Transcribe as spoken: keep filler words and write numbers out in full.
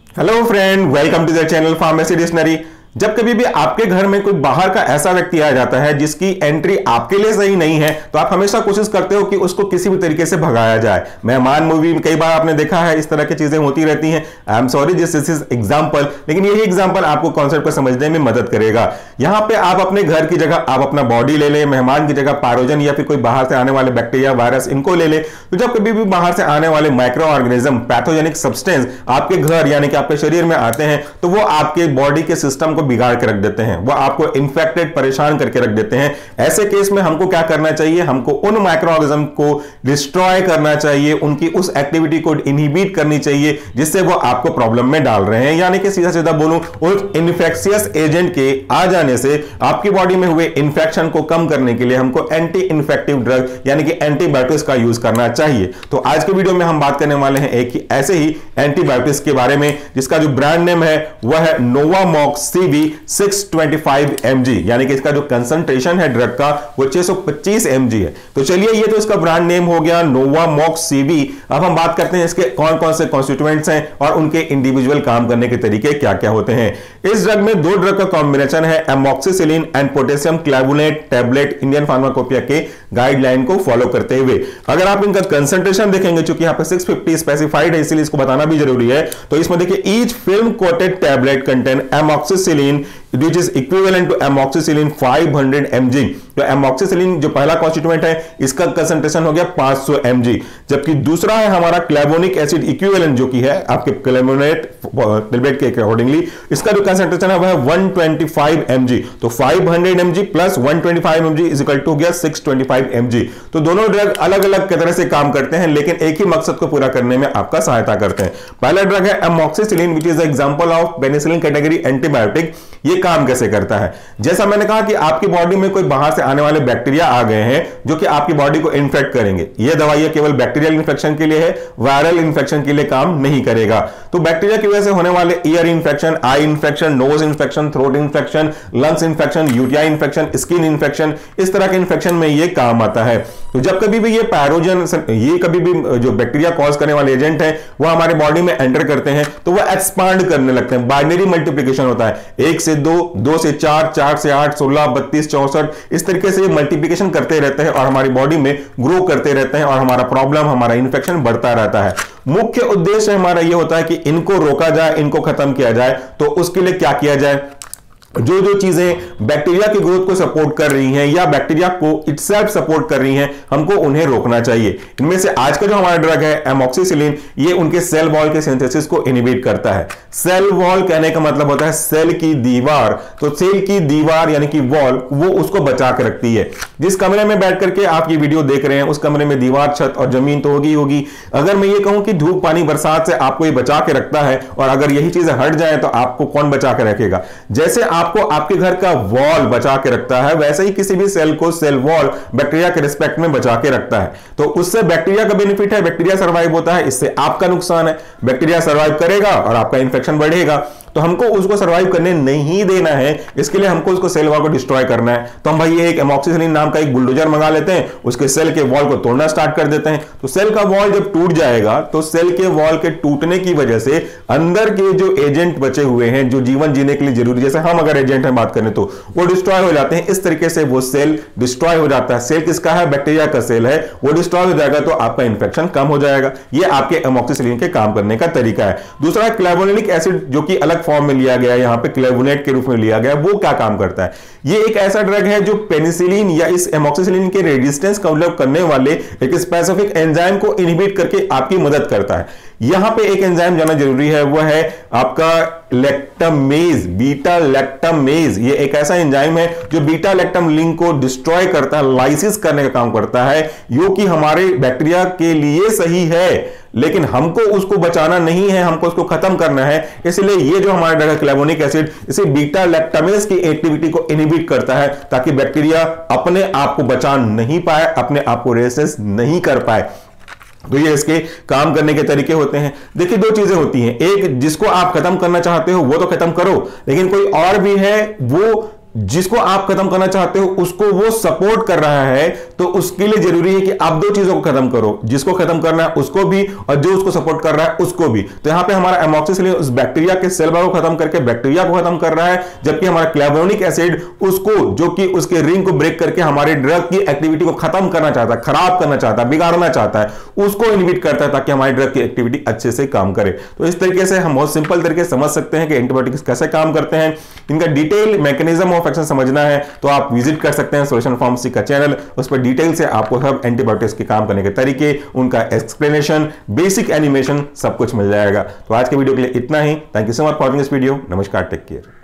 Hello friend, welcome to the channel pharmacy dictionary. जब कभी भी आपके घर में कोई बाहर का ऐसा व्यक्ति आ जाता है जिसकी एंट्री आपके लिए सही नहीं है, तो आप हमेशा कोशिश करते हो कि उसको किसी भी तरीके से भगाया जाए। मेहमान मूवी में कई बार आपने देखा है, इस तरह की चीजें होती रहती हैं। I am sorry this is example, लेकिन यही एग्जांपल आपको कॉन्सेप्ट को समझने में मदद करेगा। यहां पे आप अपने घर की जगह आप अपना बॉडी ले लें, मेहमान की जगह पैरोजन या फिर कोई बाहर से आने वाले बैक्टीरिया, वायरस, इनको ले ले। तो जब कभी भी बाहर से आने वाले माइक्रो ऑर्गेनिज्म, पैथोजेनिक सब्सटेंस आपके घर यानी कि आपके शरीर में आते हैं, तो वो आपके बॉडी के सिस्टम को बिगाड़ के रख देते हैं, वो आपको इन्फेक्टेड, परेशान करके रख देते हैं। ऐसे केस में हमको क्या करना चाहिए? हमको उन माइक्रो ऑर्गेनिज्म को डिस्ट्रॉय करना चाहिए, उनकी उस एक्टिविटी को इनहिबिट करनी चाहिए जिससे वो आपको प्रॉब्लम में डाल रहे हैं। यानी कि सीधा सीधा बोलूं, उस इन्फेक्शियस एजेंट के आ जाने से आपकी बॉडी में हुए इंफेक्शन को कम करने के लिए हमको एंटी इन्फेक्टिव ड्रग यानी कि एंटीबायोटिक्स का यूज करना चाहिए। तो आज के वीडियो में हम बात करने वाले हैं एक ही ऐसे ही एंटीबायोटिक्स के बारे में, जिसका जो ब्रांड नेम है वह है Novamox CV six twenty five M G, यानी कि इसका जो कंसंट्रेशन है ड्रग का वो छह सौ पच्चीस एम जी है। तो चलिए, ये तो इसका ब्रांड नेम हो गया नोवामॉक्स सीवी। अब हम बात करते हैं इसके कौन कौन से कॉन्स्टिट्यूएंट्स हैं और उनके इंडिविजुअल काम करने के तरीके क्या क्या होते हैं। इस ड्रग में दो ड्रग का कॉम्बिनेशन है, amoxicillin and potassium clavulanate tablet, Indian pharmacopoeia के गाइडलाइन को फॉलो करते हुए। अगर आप इनका कंसंट्रेशन देखेंगे, चूंकि यहां पे छह सौ पचास स्पेसिफाइड है इसलिए इसको बताना भी जरूरी है, तो इसमें देखिए each film coated tablet contain amoxicillin which is equivalent to amoxicillin five hundred M G. तो एमॉक्सिसिलिन जो पहला कॉन्स्टिट्यूएंट है इसका कंसंट्रेशन हो गया पांच सौ एम जी, जबकि दूसरा है हमारा क्लैवोनिक एसिड इक्विवेलेंट जो कि है आपके क्लैवोनेट टैबलेट के अकॉर्डिंगली, इसका जो कंसंट्रेशन है वह है एक सौ पच्चीस एम जी। तो पाँच सौ एम जी प्लस एक सौ पच्चीस M G is equal to हो गया छह सौ पच्चीस एम जी। तो दोनों ड्रग अलग अलग तरह से काम करते हैं, लेकिन एक ही मकसद को पूरा करने में आपका सहायता करते हैं। पहला ड्रग है amoxicillin which is example of penicillin category antibiotic. ये काम कैसे करता है? जैसा मैंने कहा कि आपकी बॉडी में कोई बाहर से आने वाले बैक्टीरिया आ गए हैं जो कि आपकी बॉडी को इन्फेक्ट करेंगे। यह दवाई केवल बैक्टीरियल इन्फेक्शन के लिए है, वायरल इन्फेक्शन के लिए काम नहीं करेगा। तो बैक्टीरिया की वजह से होने वाले ear infection, eye infection, nose infection, throat infection, lungs infection, UTI infection, skin infection, इस तरह के इन्फेक्शन में यह काम आता है। तो जब कभी भी ये पैरोजन, ये कभी भी जो बैक्टीरिया कॉज करने वाले एजेंट है वह हमारे बॉडी में एंटर करते हैं, तो वह एक्सपांड करने लगते हैं। बाइनरी मल्टीप्लिकेशन होता है, एक से दो, दो से चार, चार से आठ, सोलह, बत्तीस, चौसठ, इस तरीके से मल्टीप्लिकेशन करते रहते हैं और हमारी बॉडी में ग्रो करते रहते हैं और हमारा प्रॉब्लम, हमारा इन्फेक्शन बढ़ता रहता है। मुख्य उद्देश्य हमारा यह होता है कि इनको रोका जाए, इनको खत्म किया जाए। तो उसके लिए क्या किया जाए? जो जो चीजें बैक्टीरिया की ग्रोथ को सपोर्ट कर रही हैं या बैक्टीरिया को इटसेल्फ सपोर्ट कर रही हैं, हमको उन्हें रोकना चाहिए। इनमें से आज का जो हमारा ड्रग है एमॉक्सिसिलिन, ये उनके सेल वॉल के सिंथेसिस को इनहिबिट करता है। सेल वॉल कहने का मतलब होता है सेल की दीवार। तो सेल की दीवार यानी कि वॉल, वो उसको बचा के रखती है। जिस कमरे में बैठ करके आप ये वीडियो देख रहे हैं उस कमरे में दीवार, छत और जमीन तो होगी होगी। अगर मैं ये कहूं कि धूप, पानी, बरसात से आपको ये बचा के रखता है और अगर यही चीजें हट जाए तो आपको कौन बचा के रखेगा? जैसे आपको आपके घर का वॉल बचा के रखता है, वैसे ही किसी भी सेल को सेल वॉल बैक्टीरिया के रिस्पेक्ट में बचा के रखता है। तो उससे बैक्टीरिया का बेनिफिट है, बैक्टीरिया सर्वाइव होता है, इससे आपका नुकसान है। बैक्टीरिया सर्वाइव करेगा और आपका इंफेक्शन बढ़ेगा। तो हमको उसको सर्वाइव करने नहीं देना है, इसके लिए हमको उसको सेल वॉल को डिस्ट्रॉय करना है। तो हम भाई ये एक एमॉक्सिसिलिन नाम का एक बुलडोजर मंगा लेते हैं, उसके सेल के वॉल को तोड़ना स्टार्ट कर देते हैं। तो सेल का वॉल जब टूट जाएगा तो सेल के वॉल के टूटने की वजह से अंदर के जो एजेंट बचे हुए हैं, जो जीवन जीने के लिए जरूरी, जैसे हम अगर एजेंट हैं बात करें, तो वो डिस्ट्रॉय हो जाते हैं। इस तरीके से वो सेल डिस्ट्रॉय हो जाता है। सेल किसका है? बैक्टीरिया का सेल है। वो डिस्ट्रॉय हो जाएगा तो आपका इंफेक्शन कम हो जाएगा। ये आपके एमॉक्सिसिलिन के काम करने का तरीका है। दूसरा क्लैवोनिक एसिड, जो कि अलग फॉर्म में लिया गया है, यहां पे क्लेवुनेट के रूप में लिया गया। वो क्या काम करता है? ये एक ऐसा ड्रग है जो पेनिसिलिन या इस एमॉक्सिसिलिन के रेजिस्टेंस का डेवलप करने वाले एक स्पेसिफिक एंजाइम को इनहिबिट करके आपकी मदद करता है। यहां पे एक एंजाइम जाना जरूरी है, वह है आपका लैक्टामेज, बीटा लैक्टामेज। ये एक ऐसा एंजाइम है जो बीटा लैक्टम लिंक को डिस्ट्रॉय करता है, लाइसिस करने का काम करता है, जो कि हमारे बैक्टीरिया के लिए सही है, लेकिन हमको उसको बचाना नहीं है, हमको उसको खत्म करना है। इसलिए ये जो हमारा ड्रग है क्लैवोनिक एसिड, इसे बीटा लैक्टामेज की एक्टिविटी को इनहिबिट करता है ताकि बैक्टीरिया अपने आप को बचा नहीं पाए, अपने आप को रेजिस्ट नहीं कर पाए। तो ये इसके काम करने के तरीके होते हैं। देखिए दो चीजें होती हैं, एक जिसको आप खत्म करना चाहते हो वो तो खत्म करो, लेकिन कोई और भी है वो जिसको आप खत्म करना चाहते हो उसको वो सपोर्ट कर रहा है, तो उसके लिए जरूरी है कि आप दो चीजों को खत्म करो, जिसको खत्म करना है उसको भी और जो उसको सपोर्ट कर रहा है उसको भी। तो यहां पे हमारा एमॉक्सिसिलिन उस बैक्टीरिया के सेल को खत्म करके बैक्टीरिया को खत्म कर रहा है, जबकि हमारा क्लेवोनिक एसिड उसको, जो कि उसके रिंग को ब्रेक करके हमारे ड्रग की एक्टिविटी को खत्म करना चाहता है, खराब करना चाहता है, बिगाड़ना चाहता है, उसको इनहिबिट करता है ताकि हमारी ड्रग की एक्टिविटी अच्छे से काम करे। तो इस तरीके से हम बहुत सिंपल तरीके से समझ सकते हैं कि एंटीबायोटिक्स कैसे काम करते हैं। इनका डिटेल मैकेनिज्म ऑफ एक्शन समझना है तो आप विजिट कर सकते हैं सॉल्यूशन फार्मेसी का चैनल, उस पर डिटेल से आपको सब एंटीबायोटिक्स के काम करने के तरीके, उनका एक्सप्लेनेशन, बेसिक एनिमेशन सब कुछ मिल जाएगा। तो आज के वीडियो के लिए इतना ही। Thank you so much for watching this video. नमस्कार, टेक केयर।